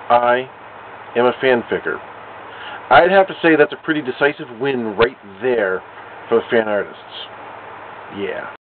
I am a fanficker. I'd have to say that's a pretty decisive win right there for the fan artists. Yeah.